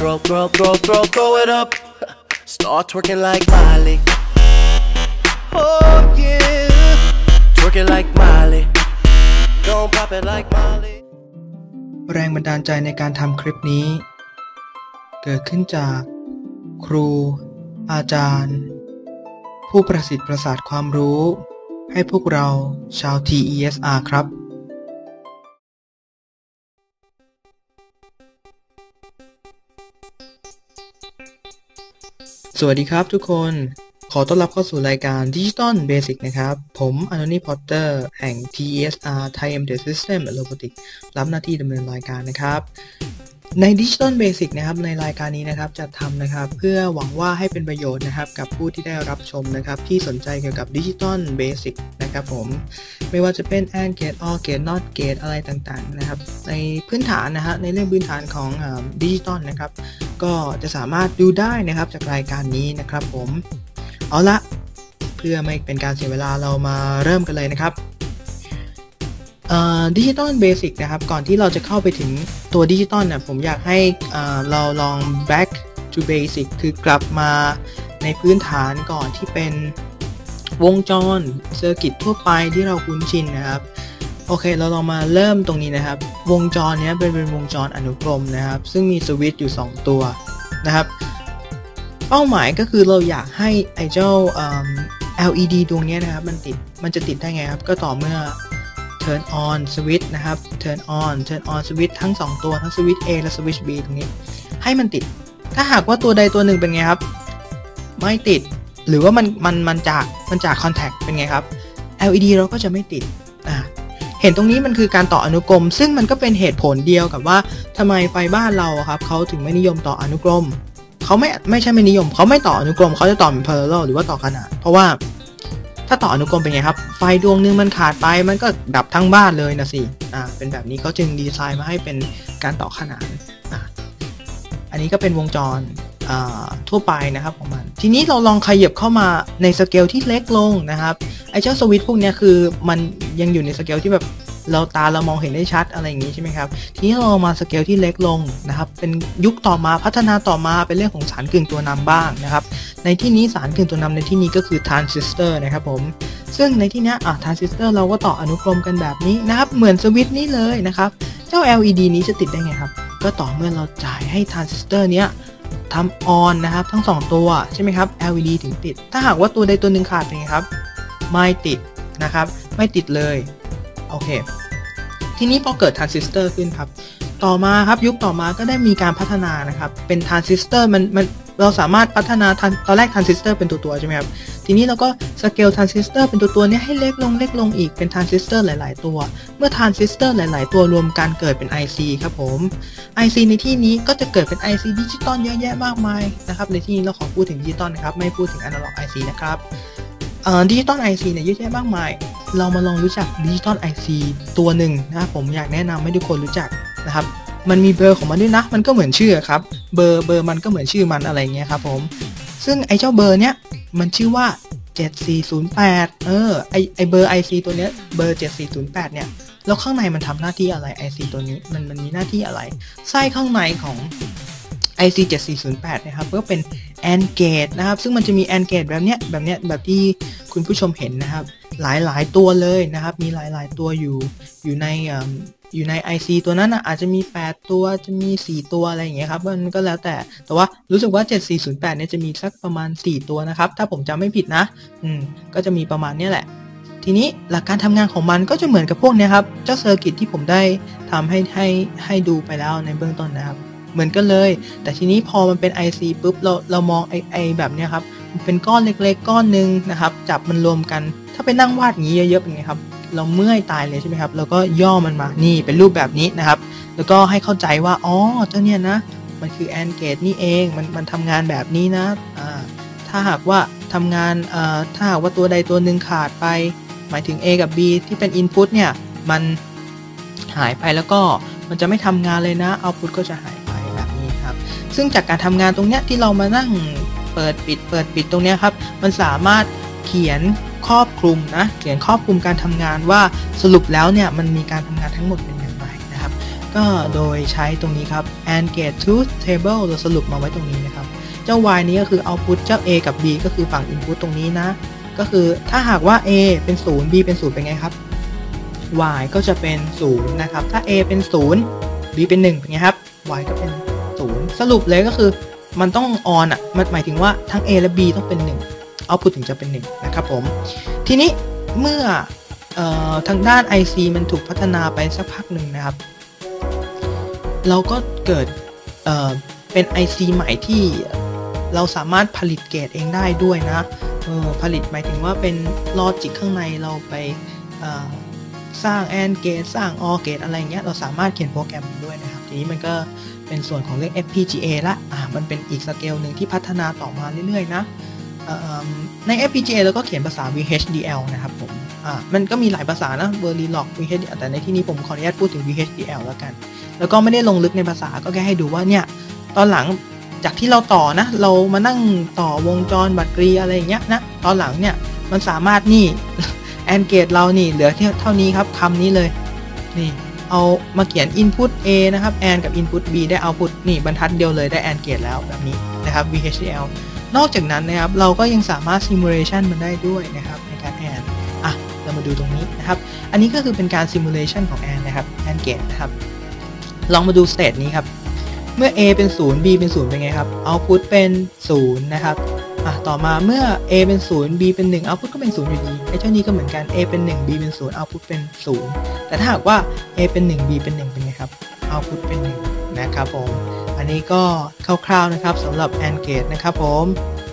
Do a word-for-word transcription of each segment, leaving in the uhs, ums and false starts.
Throw, throw, throw, throw, throw it up. Start twerking like Miley. Oh yeah, twerking like Miley. Don't pop it like Miley. แรงบันดาลใจในการทำคลิปนี้เกิดขึ้นจากครูอาจารย์ผู้ประสิทธิ์ประสาทความรู้ให้พวกเราชาว ที อี เอส อาร์ ครับสวัสดีครับทุกคนขอต้อนรับเข้าสู่รายการ Digital Basic นะครับผมอ Anthony Potter แห่ง ที อี เอส อาร์ Thai Embedded System and Robotics รับหน้าที่ดำเนินรายการนะครับใน Digital Basic นะครับในรายการนี้นะครับจะทำนะครับเพื่อหวังว่าให้เป็นประโยชน์นะครับกับผู้ที่ได้รับชมนะครับที่สนใจเกี่ยวกับ Digital Basic นะครับผมไม่ว่าจะเป็น and gate or gate not gate อะไรต่างๆนะครับในพื้นฐานนะฮะในเรื่องพื้นฐานของดิจิตอลนะครับก็จะสามารถดูได้นะครับจากรายการนี้นะครับผมเอาละเพื่อไม่เป็นการเสียเวลาเรามาเริ่มกันเลยนะครับดิจิตอลเบสิกนะครับก่อนที่เราจะเข้าไปถึงตัวดิจิตอลเนี่ยผมอยากให้เราลอง back to basic คือกลับมาในพื้นฐานก่อนที่เป็นวงจรเซอร์กิตทั่วไปที่เราคุ้นชินนะครับโอเคเราลองมาเริ่มตรงนี้นะครับวงจรนี้เป็นเป็นวงจรอนุกรมนะครับซึ่งมีสวิตช์อยู่สองตัวนะครับเป้าหมายก็คือเราอยากให้ไอ้เจ้า แอล อี ดี ดวงนี้นะครับมันติดมันจะติดได้ไงครับก็ต่อเมื่อturn on switch นะครับ turn on turn on switch ทั้งสองตัวทั้ง switch A และ switch B ตรงนี้ให้มันติดถ้าหากว่าตัวใดตัวหนึ่งเป็นไงครับไม่ติดหรือว่ามันมันมันจากมันจาก contact เป็นไงครับ แอล อี ดี เราก็จะไม่ติดอ่าเห็นตรงนี้มันคือการต่ออนุกรมซึ่งมันก็เป็นเหตุผลเดียวกับว่าทำไมไฟบ้านเราครับเขาถึงไม่นิยมต่ออนุกรมเขาไม่ไม่ใช่ไม่นิยมเขาไม่ต่ออนุกรมเขาจะต่อเป็น parallel หรือว่าต่อขนานเพราะว่าถ้าต่ออนุกรมเป็นไงครับไฟดวงนึงมันขาดไปมันก็ดับทั้งบ้านเลยนะสิอ่าเป็นแบบนี้เขาจึงดีไซน์มาให้เป็นการต่อขนานอ่าอันนี้ก็เป็นวงจรอ่าทั่วไปนะครับของมันทีนี้เราลองขยับเข้ามาในสเกลที่เล็กลงนะครับไอ้เจ้าสวิตช์พวกนี้คือมันยังอยู่ในสเกลที่แบบเราตาเรามองเห็นได้ชัดอะไรอย่างนี้ใช่ไหมครับทีนี้เรามาสเกลที่เล็กลงนะครับเป็นยุคต่อมาพัฒนาต่อมาเป็นเรื่องของสารกึ่งตัวนำบ้างนะครับในที่นี้สารกึ่งตัวนำในที่นี้ก็คือทรานซิสเตอร์นะครับผมซึ่งในที่นี้อ่ะทรานซิสเตอร์เราก็ต่ออนุกรมกันแบบนี้นะครับเหมือนสวิตช์นี้เลยนะครับเจ้า แอล อี ดี นี้จะติดได้ไงครับก็ต่อเมื่อเราจ่ายให้ทรานซิสเตอร์เนี้ยทำออนนะครับทั้งสองตัวใช่ไหมครับ แอล อี ดี ถึงติดถ้าหากว่าตัวใดตัวหนึ่งขาดเป็นไงครับไม่ติดนะครับไม่ติดเลยโอเคทีนี้พอเกิดทรานซิสเตอร์ขึ้นครับต่อมาครับยุคต่อมาก็ได้มีการพัฒนานะครับเป็นทรานซิสเตอร์มันมันเราสามารถพัฒนาตอนแรกทรานซิสเตอร์เป็นตัวตัวใช่ไหมครับทีนี้เราก็สเกลทรานซิสเตอร์เป็นตัวตัวนี้ให้เล็กลงเล็กลงอีกเป็นทรานซิสเตอร์หลายๆตัวเมื่อทรานซิสเตอร์หลายๆตัวรวมกันเกิดเป็น ไอ ซี ครับผม ไอ ซี ในที่นี้ก็จะเกิดเป็น ไอ ซี ดิจิตอลเยอะแยะมากมายนะครับในที่นี้เราขอพูดถึงดิจิตอลนะครับไม่พูดถึงอนาล็อก ไอ ซี นะครับเอ่อดิจิตอล ไอ ซี เนี่ยเยอะแยะมากมายเรามาลองรู้จักดิจิตอล ไอ ซี ตัวหนึ่งนะครับผมอยากแนะนำให้ทุกคนรู้จักนะครับมันมีเบอร์ของมันด้วยนะมันก็เหมือนชื่อครับเบอร์เบอร์มันก็เหมือนชื่อมันอะไรเงี้ยครับผมซึ่งไอ้เจ้าเบอร์เนี้ยมันชื่อว่าเจ็ดสี่ศูนย์แปดเออไอไอเบอร์ ไอ ซี ตัวเนี้ยเบอร์เจ็ดสี่ศูนย์แปดเนี่ยแล้วข้างในมันทำหน้าที่อะไร ไอ ซี ตัวนี้มันมันมีหน้าที่อะไรไส้ข้างในของ ไอ ซี เจ็ดสี่ศูนย์แปดนะครับก็เป็น แอนด์ gate นะครับซึ่งมันจะมี แอนด์ gate แบบเนี้ยแบบเนี้ยแบบที่คุณผู้ชมเห็นนะครับหลายๆตัวเลยนะครับมีหลายๆตัวอยู่อยู่ในอยู่ใน ไอ ซี ตัวนั้นนะอาจจะมีแปดตัวจะมีสี่ตัวอะไรอย่างเงี้ยครับมันก็แล้วแต่แต่ว่ารู้สึกว่าเจ็ดสี่ศูนย์แปดเนี่ยจะมีสักประมาณสี่ตัวนะครับถ้าผมจำไม่ผิดนะอืมก็จะมีประมาณนี้แหละทีนี้หลักการทำงานของมันก็จะเหมือนกับพวกนี้ครับเจ้าเซอร์กิตที่ผมได้ทำให้ให้ให้ดูไปแล้วในเบื้องต้นนะครับเหมือนกันเลยแต่ทีนี้พอมันเป็น ไอ ซี ปุ๊บเราเรามองไอไอแบบเนี้ยครับมันเป็นก้อนเล็กๆก้อนนึงนะครับจับมันรวมกันถ้าไปนั่งวาดอย่างนี้เยอะๆเป็นไงครับเราเมื่อยตายเลยใช่ไหมครับแล้วก็ย่อมันมานี่เป็นรูปแบบนี้นะครับแล้วก็ให้เข้าใจว่าอ๋อเจ้าเนี่ยนะมันคือ แอนด์ gate นี่เองมันมันทำงานแบบนี้นะอ่าถ้าหากว่าทำงานเอ่อถ้าหากว่าตัวใดตัวหนึ่งขาดไปหมายถึง A กับ B ที่เป็น input เนี่ยมันหายไปแล้วก็มันจะไม่ทำงานเลยนะ output ก็จะหายไปแบบนี้ครับซึ่งจากการทำงานตรงเนี้ยที่เรามานั่งเปิดปิดเปิดปิดตรงเนี้ยครับมันสามารถเขียนครอบคลุมนะเขียนครอบคลุมการทำงานว่าสรุปแล้วเนี่ยมันมีการทำงานทั้งหมดเป็นอย่างไรนะครับก็โดยใช้ตรงนี้ครับ and gate truth table เราสรุปมาไว้ตรงนี้นะครับเจ้า y นี้ก็คือ output เจ้า a กับ b ก็คือฝั่ง input ตรงนี้นะก็คือถ้าหากว่า a เป็นศูนย์ b เป็นศูนย์เป็นไงครับ y ก็จะเป็นศูนย์นะครับถ้า a เป็นศูนย์ b เป็นหนึ่งเป็นไงครับ y ก็เป็นศูนย์สรุปเลยก็คือมันต้อง on อ่ะมันหมายถึงว่าทั้ง a และ b ต้องเป็นหนึ่ง output ถึงจะเป็นหนึ่งนะครับผมทีนี้เมื่อเอ่อทางด้าน ไอ ซี มันถูกพัฒนาไปสักพักหนึ่งนะครับเราก็เกิดเอ่อเป็น ไอ ซี ใหม่ที่เราสามารถผลิตเกตเองได้ด้วยนะเออผลิตหมายถึงว่าเป็นลอจิกข้างในเราไปเอ่อสร้าง แอนด์ gate สร้าง ออร์ gate อะไรเงี้ยเราสามารถเขียนโปรแกรมด้วยนะครับทีนี้มันก็เป็นส่วนของเรื่อง เอฟ พี จี เอ ละอ่ะมันเป็นอีกสเกลหนึ่งที่พัฒนาต่อมาเรื่อยๆนะใน เอฟ พี จี เอ เราก็เขียนภาษา วี เอช ดี แอล นะครับผมอ่ามันก็มีหลายภาษานะ Verilog วี เอช ดี แอล แต่ในที่นี้ผมขออนุญาตพูดถึง วี เอช ดี แอล แล้วกันแล้วก็ไม่ได้ลงลึกในภาษาก็แค่ให้ดูว่าเนี่ยตอนหลังจากที่เราต่อนะเรามานั่งต่อวงจรบัตรกรีอะไรอย่างเงี้ยนะตอนหลังเนี่ยมันสามารถนี่แอนเกตเรานี่เหลือเท่านี้ครับคำนี้เลยนี่เอามาเขียน input A นะครับ and กับ input B ได้ output นี่บรรทัดเดียวเลยได้ and gate แล้วแบบนี้นะครับ วี เอช ดี แอล นอกจากนั้นนะครับเราก็ยังสามารถ simulation มันได้ด้วยนะครับในการ and อ่ะเรามาดูตรงนี้นะครับอันนี้ก็คือเป็นการ simulation ของ and นะครับ and gate นะครับลองมาดู state นี้ครับเมื่อ A เป็นศูนย์ B เป็นศูนย์เป็นไงครับ output เป็นศูนย์นะครับอ่ะต่อมาเมื่อ A เป็นศูนย์ B เป็นหนึ่ง output ก็เป็นศูนย์อยู่ดีไอ้เจ้านี้ก็เหมือนกัน A เป็นหนึ่ง B เป็นศูนย์ output เป็นศูนย์แต่ถ้าหากว่า A เป็นหนึ่ง B เป็นหนึ่งเป็นไงครับ output เป็นหนึ่งนะครับผมอันนี้ก็คร่าวๆนะครับสำหรับ and gate นะครับผม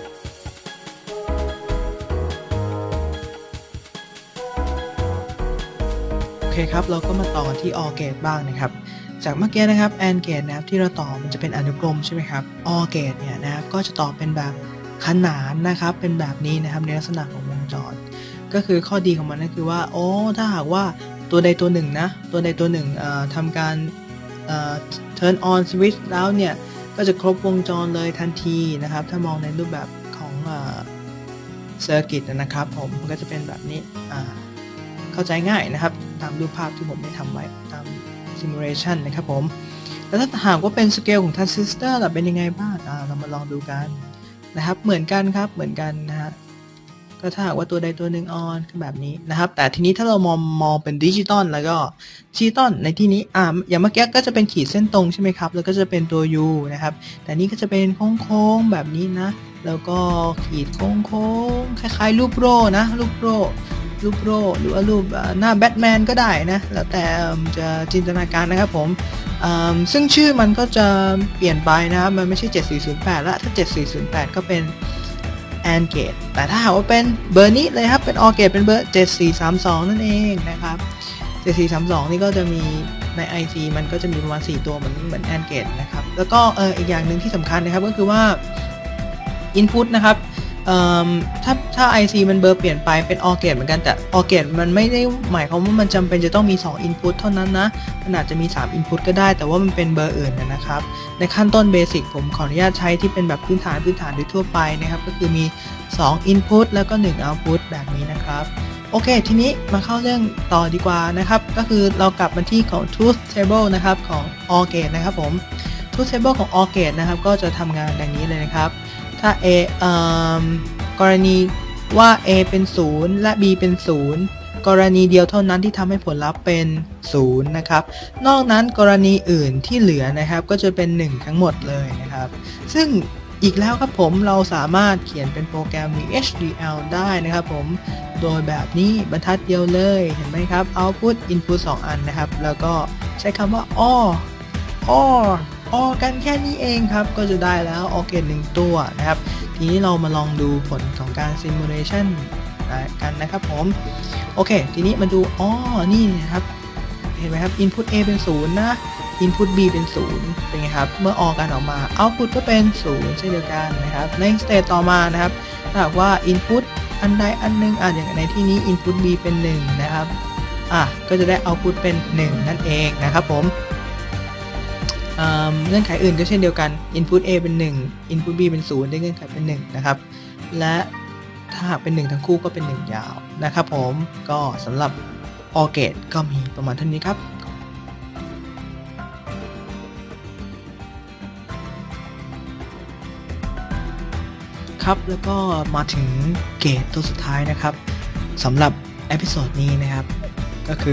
โอเคครับเราก็มาต่อที่ or gate บ้างนะครับจากเมื่อกี้นะครับ and gate นะครับที่เราต่อมันจะเป็นอนุกรมใช่ไหมครับ or gate เนี่ยนะครับก็จะต่อเป็นแบบขนานนะครับเป็นแบบนี้นะครับในลักษณะของวงจรก็คือข้อดีของมันก็คือว่าโอ้ถ้าหากว่าตัวใดตัวหนึ่งนะตัวใดตัวหนึ่งทำการ turn on switch แล้วเนี่ยก็จะครบวงจรเลยทันทีนะครับถ้ามองในรูปแบบของเซอร์กิตนะครับผมก็จะเป็นแบบนี้เข้าใจง่ายนะครับตามรูปภาพที่ผมได้ทำไว้ตาม simulation นะครับผมแล้วถ้าหากว่าเป็นสเกลของทรานซิสเตอร์ล่ะเป็นยังไงบ้างเรามาลองดูกันนะครับเหมือนกันครับเหมือนกันนะฮะก็ถ้าหากว่าตัวใดตัวหนึ่งออนก็แบบนี้นะครับแต่ทีนี้ถ้าเรามองมองเป็นดิจิตอลแล้วก็ดิจิตอลในที่นี้อ่าอย่างเมื่อกี้ก็จะเป็นขีดเส้นตรงใช่ไหมครับแล้วก็จะเป็นตัว U นะครับแต่นี้ก็จะเป็นโค้งๆแบบนี้นะแล้วก็ขีดโค้งๆคล้ายๆรูปโร่นะรูปโร่รูปโร่หรือว่ารูปหน้าแบทแมนก็ได้นะแล้วแต่จะจินตนาการนะครับผมซึ่งชื่อมันก็จะเปลี่ยนไปนะครับมันไม่ใช่เจ็ดสี่ศูนย์แปดละถ้าเจ็ดสี่ศูนย์แปดก็เป็น and gate แต่ถ้าหากว่าเป็นเบอร์นี้เลยครับเป็น or gate เป็นเบอร์เจ็ดสี่สามสองนั่นเองนะครับเจ็ดสี่สามสองนี่ก็จะมีใน ไอ ซี มันก็จะมีประมาณสี่ตัวเหมือนเหมือน and gate นะครับแล้วก็เอออีกอย่างหนึ่งที่สำคัญนะครับก็คือว่า input นะครับถ้าถ้า ไอ ซี มันเบอร์เปลี่ยนไปเป็น or gate เหมือนกันแต่ or gate มันไม่ได้หมายความว่ามันจำเป็นจะต้องมีสอง input เท่านั้นนะมันอาจจะมีสาม input ก็ได้แต่ว่ามันเป็นเบอร์อื่นนะครับในขั้นต้นเบสิกผมขออนุญาตใช้ที่เป็นแบบพื้นฐานพื้นฐานโดยทั่วไปนะครับก็คือมีสอง input แล้วก็หนึ่ง output แบบนี้นะครับโอเคทีนี้มาเข้าเรื่องต่อดีกว่านะครับก็คือเรากลับมาที่ของ truth table นะครับของ or gate นะครับผม truth table ของ or gate นะครับก็จะทำงานดังนี้เลยนะครับถ้า A กรณีว่า A เป็นศูนย์และ B เป็นศูนย์กรณีเดียวเท่านั้นที่ทำให้ผลลัพธ์เป็นศูนย์นะครับนอกนั้นกรณีอื่นที่เหลือนะครับก็จะเป็นหนึ่งทั้งหมดเลยนะครับซึ่งอีกแล้วครับผมเราสามารถเขียนเป็นโปรแกรม วี เอช ดี แอล ได้นะครับผมโดยแบบนี้บรรทัดเดียวเลยเห็นไหมครับ output input สองอันนะครับแล้วก็ใช้คำว่า or or or กันแค่นี้เองครับก็จะได้แล้ว or gate หนึ่งตัวนะครับทีนี้เรามาลองดูผลของการ simulation กันนะครับผมโอเคทีนี้มาดูอ๋อนี่นะครับเห็นไหมครับ input A เป็นศูนย์นะ input B เป็นศูนย์เป็นไงครับเมื่อ or กันออกมา output ก็เป็นศูนย์เช่นเดียวกันนะครับใน state ต่อมานะครับถ้าหากว่า input อันใดอันหนึ่งอ่ะอย่างในที่นี้ input B เป็นหนึ่งนะครับอ่ะก็จะได้ output เป็นหนึ่งนั่นเองนะครับผมเงื่อนไขอื่นก็เช่นเดียวกัน input A เป็นหนึ่ง input B เป็นศูนย์ได้เงื่อนไขเป็นหนึ่งนะครับและถ้าหากเป็นหนึ่งทั้งคู่ก็เป็นหนึ่งยาวนะครับผมก็สำหรับ or gate ก็มีประมาณเท่านี้ครับครับแล้วก็มาถึงเกรดตัวสุดท้ายนะครับสำหรับเอพิโซดนี้นะครับก็คือ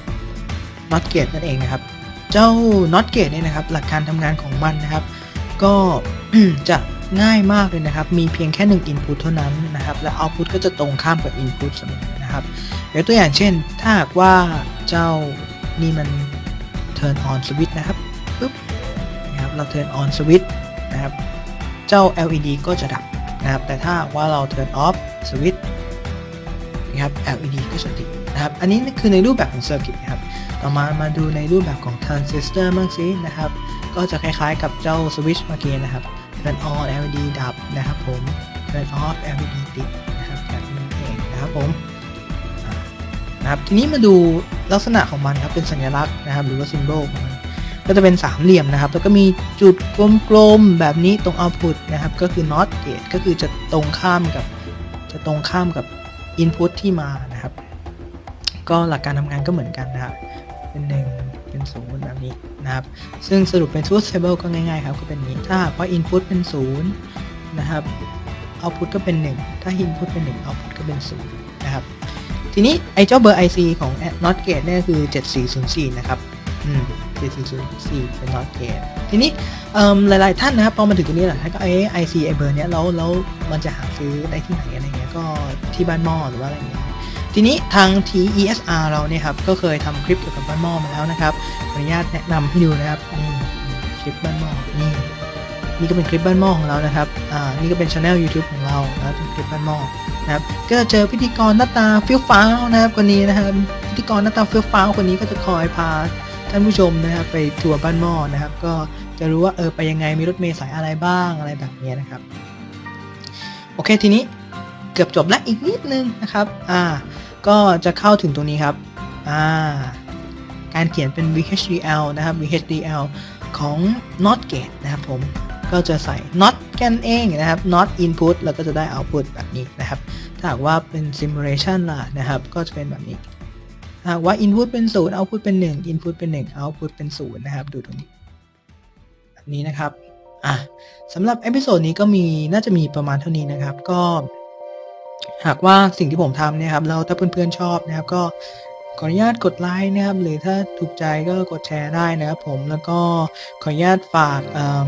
not gate นั่นเองนะครับเจ้า not gate เนี่ยนะครับหลักการทำงานของมันนะครับก็ จะง่ายมากเลยนะครับมีเพียงแค่หนึ่ง input เท่านั้นนะครับและ output ก็จะตรงข้ามกับ input เสมอนะครับยกตัวอย่างเช่นถ้าหากว่าเจ้านี่มัน turn on switch นะครับปึ๊บนะครับเรา turn on switch นะครับเจ้า แอล อี ดี ก็จะดับนะครับแต่ถ้าว่าเรา turn off switch นะครับ แอล อี ดี ก็จะติดนะครับอันนี้คือในรูปแบบของ circuit นะครับต่อมามาดูในรูปแบบของ transistor บ้างสินะครับก็จะคล้ายๆกับเจ้า switch เมื่อกี้นะครับ turn on แอล อี ดี ดับนะครับผม turn off แอล อี ดี ติดนะครับแบบนี้เองนะครับผมนะครับทีนี้มาดูลักษณะของมันครับเป็นสัญลักษณ์นะครับหรือว่า symbol ของมันก็จะเป็นสามเหลี่ยมนะครับแล้วก็มีจุดกลมๆแบบนี้ตรง output นะครับก็คือ not gate ก็คือจะตรงข้ามกับจะตรงข้ามกับ input ที่มานะครับก็หลักการทำงานก็เหมือนกันนะครับเป็นหนึ่งเป็นศูนย์แบบนี้นะครับซึ่งสรุปเป็น truth table ก็ง่ายๆครับก็เป็นนี้ถ้าหากว่า input เป็นศูนย์นะครับ output ก็เป็นหนึ่งถ้า input เป็นหนึ่ง output ก็เป็นศูนย์นะครับทีนี้ไอ้เจ้าเบอร์ ไอ ซี ของ not gate เนี่ยคือเจ็ดสี่ศูนย์สี่นะครับอืมเจ็ดสี่ศูนย์สี่เป็น not gate ทีนี้หลายๆท่านนะครับพอมาถึงตรงนี้แหละท่านก็ไอ้ ไอ ซี ไอ้เบอร์เนี้ยแล้วแล้วมันจะหาซื้อได้ที่ไหนอะไรเงี้ยก็ที่บ้านหม้อหรือว่าอะไรเงี้ยทีนี้ทาง ที อี เอส อาร์ เราเนี่ยครับก็เคยทำคลิปเกี่ยวกับบ้านหม้อมาแล้วนะครับขออนุญาตแนะนำให้ดูนะครับนี่คลิปบ้านหม้อนี่นี่ก็เป็นคลิปบ้านหม้อของเรานะครับอ่านี่ก็เป็น channel YouTube ของเราแล้วเป็นคลิปบ้านหม้อนะครับก็เจอพิธีกรหน้าตาเฟี้ยวฟ้าวนะครับคนนี้นะครับพิธีกรหน้าตาเฟี้ยวฟ้าวคนนี้ก็จะคอยพาท่านผู้ชมนะครับไปทัวร์บ้านหม้อนะครับก็จะรู้ว่าเออไปยังไงมีรถเมล์สายอะไรบ้างอะไรแบบนี้นะครับโอเคทีนี้เกือบจบแล้วอีกนิดนึงนะครับอ่าก็จะเข้าถึงตรงนี้ครับอ่าการเขียนเป็น วี เอช ดี แอล นะครับ วี เอช ดี แอล ของ not gate นะครับผมก็จะใส่ not กันเองนะครับ not input แล้วก็จะได้ output แบบนี้นะครับถ้าหากว่าเป็น simulation ล่ะนะครับก็จะเป็นแบบนี้ถ้าหากว่า input เป็นศูนย์ output เป็นหนึ่ง input เป็นหนึ่ง output เป็นศูนย์นะครับดูตรงนี้แบบนี้นะครับอ่ะสำหรับเอพิโซดนี้ก็มีน่าจะมีประมาณเท่านี้นะครับก็หากว่าสิ่งที่ผมทำเนี่ยครับแล้วถ้าเพื่อนๆชอบนะครับก็ขออนุญาตกดไลค์นะครับหรือถ้าถูกใจก็กดแชร์ได้นะครับผมแล้วก็ขออนุญาตฝาก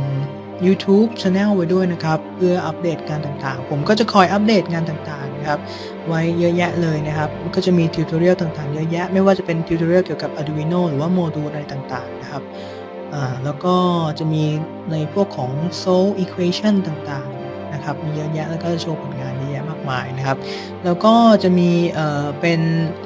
YouTube Channel ไว้ด้วยนะครับเพื่ออัปเดตงานต่างๆผมก็จะคอยอัปเดตงานต่างๆนะครับไว้เยอะแยะเลยนะครับก็จะมีทิวทอเรียลต่างๆเยอะแยะไม่ว่าจะเป็นทิวทอเรียลเกี่ยวกับ Arduino หรือว่าโมดูลอะไรต่างๆนะครับอ่าแล้วก็จะมีในพวกของ Solve Equation ต่างๆนะครับมีเยอะแยะแล้วก็โชว์ผลงานเยอะแยะมากมายนะครับแล้วก็จะมีเอ่อเป็น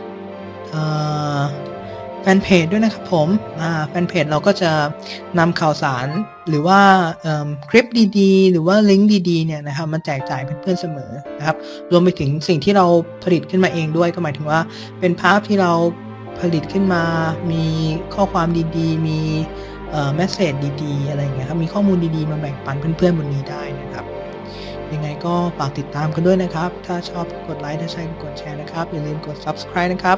แฟนเพจด้วยนะครับผมแฟนเพจเราก็จะนำข่าวสารหรือว่าคลิปดีๆหรือว่าลิงก์ดีๆเนี่ยนะครับมาแจกจ่ายเพื่อนๆเสมอนะครับรวมไปถึงสิ่งที่เราผลิตขึ้นมาเองด้วยก็หมายถึงว่าเป็นภาพที่เราผลิตขึ้นมามีข้อความดีๆมีเมสเสจดีๆอะไรอย่างเงี้ยครับมีข้อมูลดีๆมาแบ่งปันเพื่อนๆบนนี้ได้นะครับยังไงก็ฝากติดตามกันด้วยนะครับถ้าชอบกดไลค์ถ้าใช่กดแชร์นะครับอย่าลืมกด Subscribe นะครับ